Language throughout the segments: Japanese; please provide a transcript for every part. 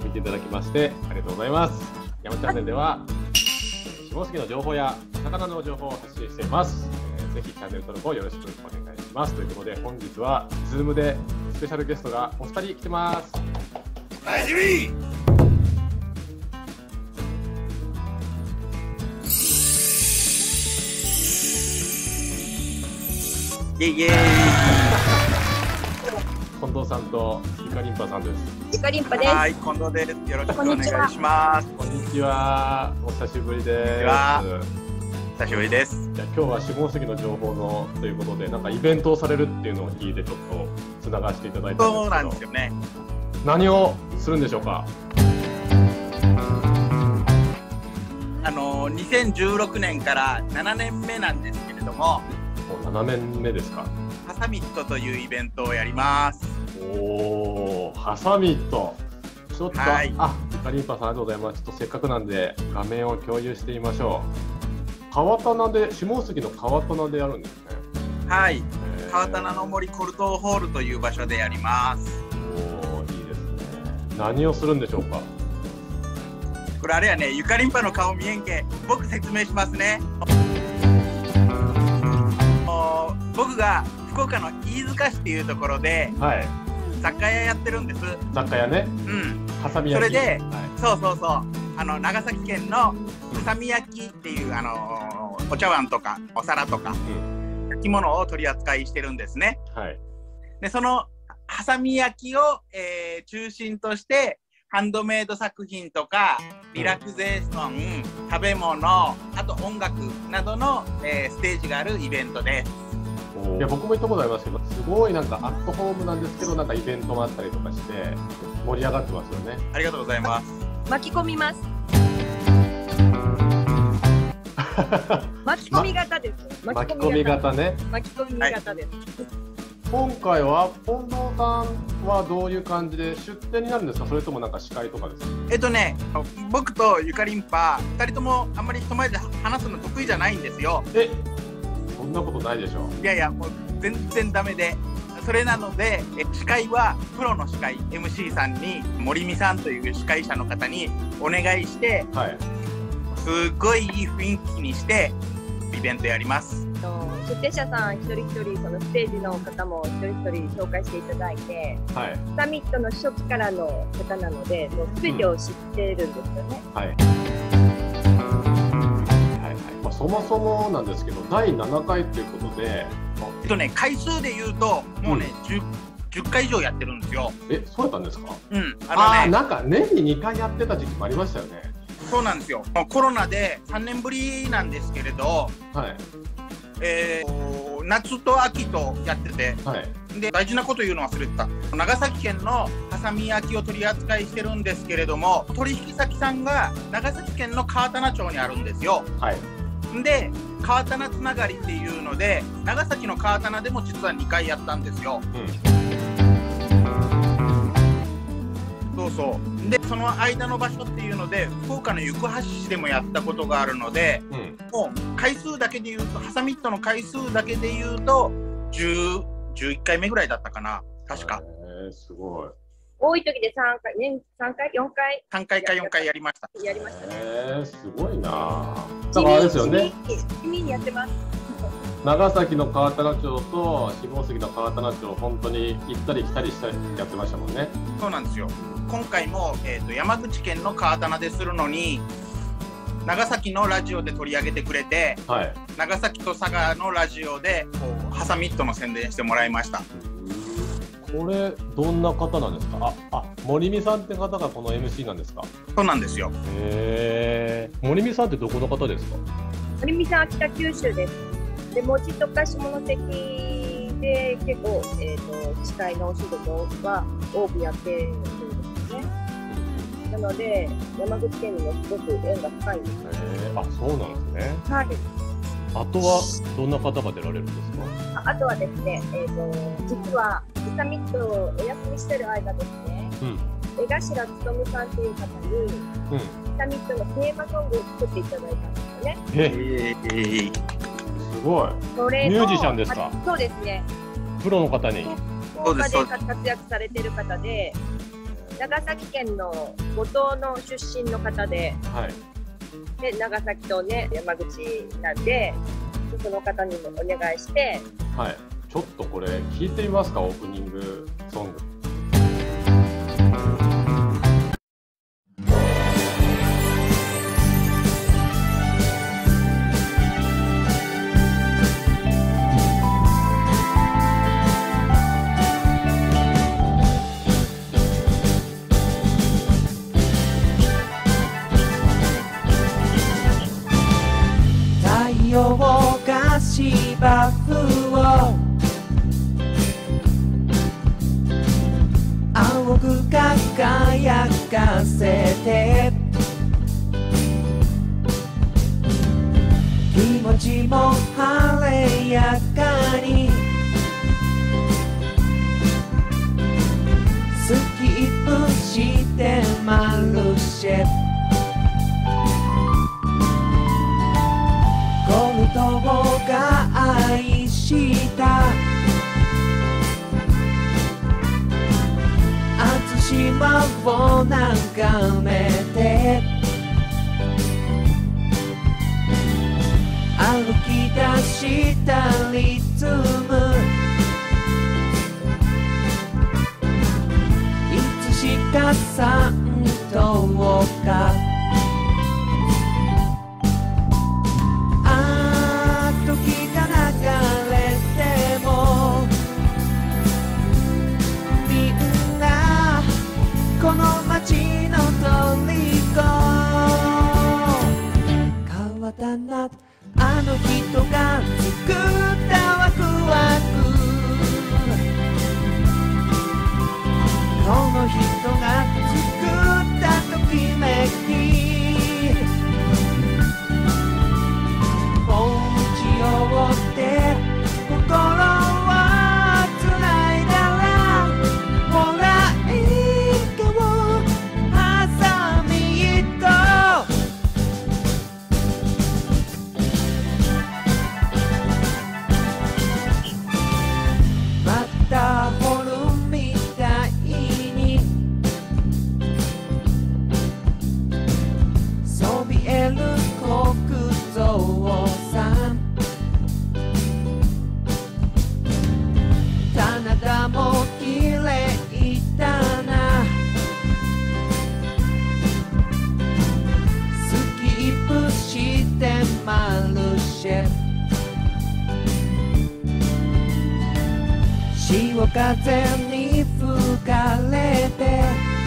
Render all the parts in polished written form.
見ていただきましてありがとうございます。山チャンネルでは下関の情報や魚の情報を発信しています。ぜひチャンネル登録をよろしくお願いしますということで、本日は Zoom でスペシャルゲストがお二人来てます。 大事にイエイイエイ近藤さんとゆかりんぱさんです。 ゆかりんぱです。 はい、近藤です。よろしくお願いします。 こんにちは。お久しぶりです。 久しぶりです。 じゃあ今日は下関の情報のということで、なんかイベントをされるっていうのを聞いてちょっとつながしていただいたんですけど。 そうなんですよね。 何をするんでしょうか。 2016年から7年目なんですけれども。 7年目ですか。 ハサミットというイベントをやります。 おー、ハサミット。ちょっと、 はい、 ゆかりんぱさんありがとうございます。ちょっとせっかくなんで画面を共有してみましょう。川棚で、下関の川棚でやるんですね。 はい。川棚の森コルトホールという場所でやります。 おー、いいですね。何をするんでしょうか。 これあれやね、ゆかりんぱの顔見えんけ。僕説明しますね。僕が福岡の飯塚市っていうところで、はい、雑貨屋やってるんです。 雑貨屋ね。 うん。 はさみ焼き。 それで、はい、そう長崎県のはさみ焼きっていうお茶碗とかお皿とか、焼き物を取り扱いしてるんですね。はい。でそのはさみ焼きを、中心としてハンドメイド作品とかリラクゼーション、食べ物、あと音楽などの、ステージがあるイベントです。 いや僕も行ったことありますけど、すごいなんかアットホームなんですけど、なんかイベントもあったりとかして盛り上がってますよね。 ありがとうございます。 巻き込みます。巻き込み型です。 巻き込み型ね。 巻き込み型です。 今回は近藤さんはどういう感じで出店になるんですか、それともなんか司会とかですか。 僕とゆかりんぱ2人ともあんまり人前で話すの得意じゃないんですよ。 そんなことないでしょ。 いやいや、もう全然ダメで、それなので司会はプロの司会 MC さんに、森美さんという司会者の方にお願いして、はい、すごいいい雰囲気にしてイベントやります。 出店者さん一人一人、そのステージの方も一人一人紹介していただいて、はい、サミットの初期からの方なので、もう全てを知ってるんですよね。はい。 そもそもなんですけど、第7回ということで、 回数で言うともうね、10回以上やってるんですよ。 そうだったんですか。 うん。 なんか年に2回やってた時期もありましたよね。 そうなんですよ。コロナで3年ぶりなんですけれど、はい、夏と秋とやってて、はい、で大事なこと言うの忘れてた。長崎県のはさみ焼きを取り扱いしてるんですけれども、取引先さんが長崎県の川棚町にあるんですよ。はい。で川棚つながりっていうので、長崎の川棚でも実は2回やったんですよ。そうそう。でその間の場所っていうので、福岡の行橋市でもやったことがあるので、もう回数だけで言うと、ハサミットの回数だけで言うと11回目ぐらいだったかな、確か。 すごい。 多い時で3回、3回、4回。 3回か4回やりました。 やりましたね。 すごいな。だからあれですよね。 地味にやってます。 長崎の川棚町と下関の川棚町、本当に行ったり来たりしたりやってましたもんね。 そうなんですよ。今回も、山口県の川棚でするのに、長崎のラジオで取り上げてくれて、はい、長崎と佐賀のラジオでハサミットの宣伝してもらいました。 これどんな方なんですか。森美さんって方がこの MC なんですか。 そうなんですよ。 森美さんってどこの方ですか。 森美さんは北九州です。で、門司とか下関で結構、司会のお仕事は多くやってるんですね。なので山口県にもすごく縁が深いんです。 そうなんですね。 はい。 あとはどんな方が出られるんですか。 あとはですね、実はサミットをお休みしてる間ですね、江頭勉さんという方に、サミットのテーマソングを作っていただいたんですよね。 すごい。ミュージシャンですか。 そうですね。 プロの方に。 福岡で活躍されてる方で、 長崎県の五島の出身の方で、 はい、 で長崎とね山口なんで、その方にもお願いして、 はい、ちょっとこれ聞いてみますか、オープニングソング。 太陽が芝生を青く輝かせて、気持ちも晴れやかにスキップしてマルシェ、ゴルドが愛した初島を眺めて歩き出したリズム、いつしか3頭かこの街の虜、変わったなあの人が作ったワクワク、この人が作ったときめき、もう一を追って心はつないだら、ほらホルみたいにそびえる国蔵さん、棚田も綺麗だな、スキップしてマルシェ、潮風に吹かれて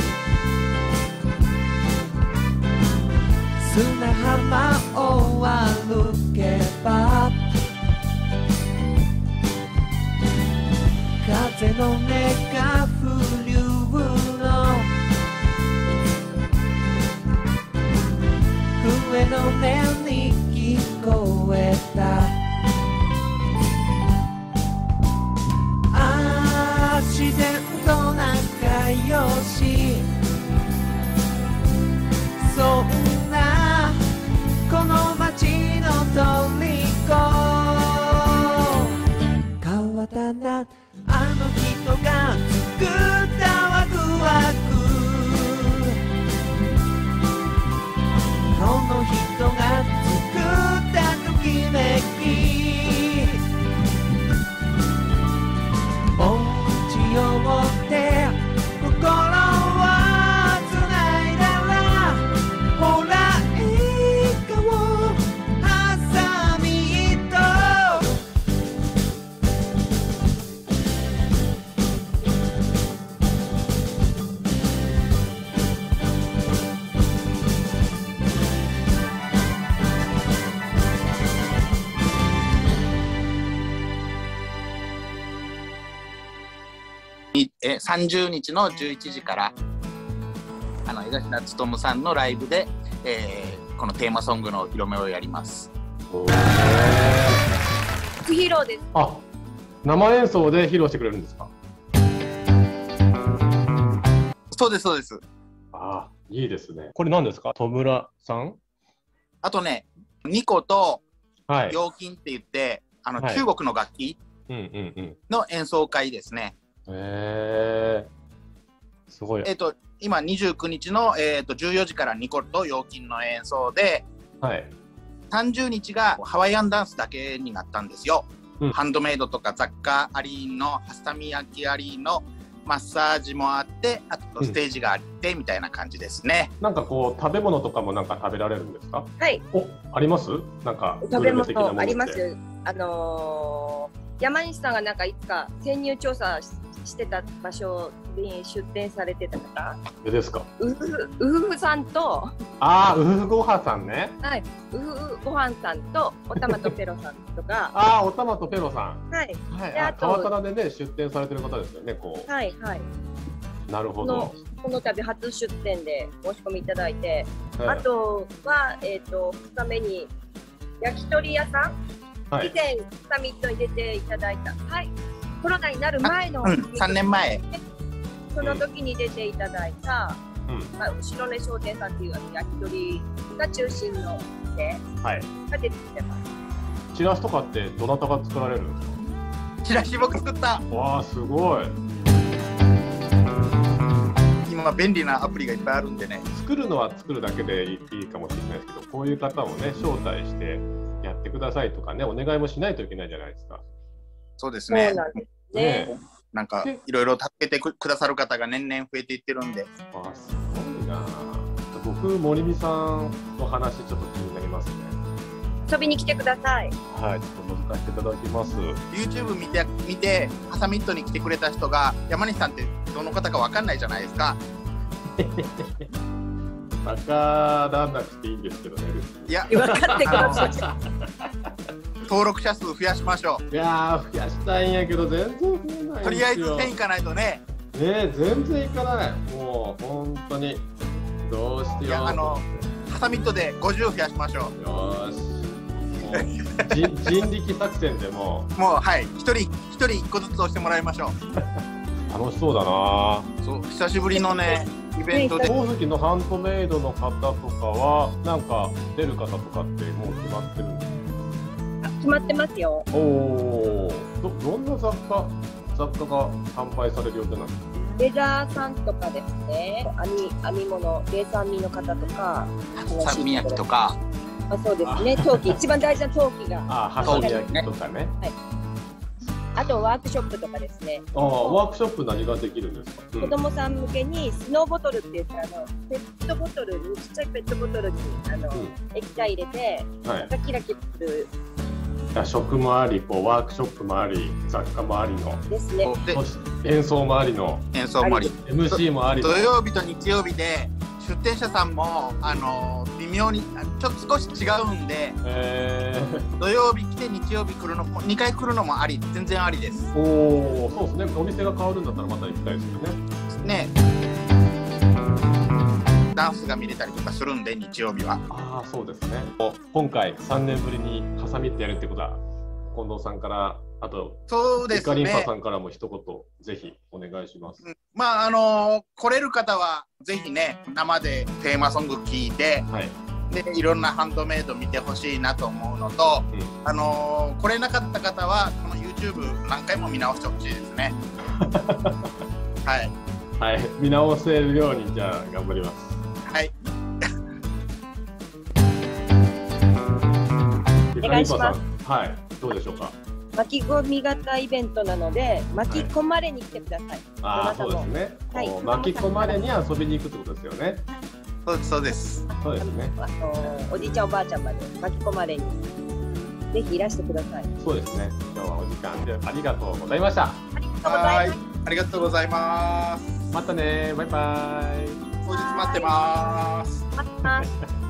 砂浜を歩けば、風の音がフリューの笛の音に聞こえた、自然と仲良し、そんなこの街の虜、変わったなあの人が作ったワクワク、この人が作ったときめき、追って心はつないだら、ほら笑顔ハサミと 30日の11時から江頭勉さんのライブで、このテーマソングの広めをやります。 初披露です。 あ、生演奏で披露してくれるんですか？ そうですそうです。 ああ、いいですね。これ何ですか？戸村さん？ あとね、ニコとはい陽金って言って、 はい、 中国の楽器の演奏会ですね。 すごい。 今29日の、14時からニコと陽金の演奏で、 はい、 30日がハワイアンダンスだけになったんですよ。ハンドメイドとか雑貨ありの、ハサミ焼きありの、マッサージもあって、あとステージがあって、みたいな感じですね。 なんかこう食べ物とかもなんか食べられるんですか？ はい。 あります？なんか食べ物あります。山西さんがなんかいつか潜入調査してた場所に出店されてた方ですか？ ウフさんと、 ウフごはさんね。 はい、ウフごはんさんとおたまとペロさんとか。 おたまとペロさん。 はい。 川原でね出店されてる方ですよね。こう。 はいはい。 なるほど。 この度初出店で申し込みいただいて、あとは2日目に焼き鳥屋さん。以前サミットに出ていただいた、コロナになる前の、 3年前その時に出ていただいた、後ろ根商店さんっていう焼き鳥が中心の店が出てきてます。 チラシとかってどなたが作られるんですか？ チラシ僕作った。 わあ、すごい。 今便利なアプリがいっぱいあるんでね。 作るのは作るだけでいいかもしれないですけど、こういう方をね招待してやってくださいとかね、お願いもしないといけないじゃないですか。 そうですね。 そうなんですね。 なんかいろいろ助けてくださる方が年々増えていってるんで。 すごいな。僕森美さんの話ちょっと気になりますね。 遊びに来てください。 はい、ちょっと覗かせていただきます。 YouTube 見てハサミットに来てくれた人が山西さんってどの方かわかんないじゃないですか。 わからなくていいんですけどね。 いや、分かってください。 登録者数増やしましょう。 いやー、増やしたいんやけど全然増えないんですよ。 とりあえず1000いかないとね。 全然いかない。もう本当にどうしてよ。 ハサミットで50増やしましょう。 よーし。もう人力作戦でもはい、一人1個ずつ押してもらいましょう。楽しそうだな。 そう、久しぶりのねイベントで。 ほおずきのハンドメイドの方とかはなんか出る方とかってもう決まってるんですか？ 決まってますよ。 どんな雑貨が販売される予定なんですか？ レザーさんとかですね、編み物、レース編みの方とか、 ハサミ焼きとか。 そうですね、陶器、一番大事な陶器が。 ハサミ焼きとかね。 あとワークショップとかですね。 ワークショップ何ができるんですか？ 子供さん向けにスノーボトルって言ってペットボトルにちっちゃいペットボトルに液体入れて、キラキラする。 食もあり、ワークショップもあり、雑貨もありの。 ですね。 演奏もありの。MC もありの。 土曜日と日曜日で出店者さんも微妙にちょっと少し違うんで、土曜日来て日曜日来るのも2回来るのもあり、全然ありです。 そうですね。お店が変わるんだったらまた行きたいですよね。 ダンスが見れたりとかするんで、日曜日は。 そうですね。今回3年ぶりにハサミってやるってことは、近藤さんから、あとイカリンパさんからも一言ぜひお願いします。 来れる方はぜひね、生でテーマソング聴いて、でいろんなハンドメイド見てほしいなと思うのと、来れなかった方はこの YouTube 何回も見直してほしいですね。 はい、見直せるようにじゃあ頑張ります。 お願いします。 どうでしょうか。 巻き込み型イベントなので、巻き込まれに来てください。 そうですね。巻き込まれに遊びに行くってことですよね。 そうです。 そうですね。 おじいちゃんおばあちゃんまで巻き込まれにぜひいらしてください。 そうですね。今日はお時間でありがとうございました。 ありがとうございます。 またね。バイバイ。 当日待ってます。 待ってます。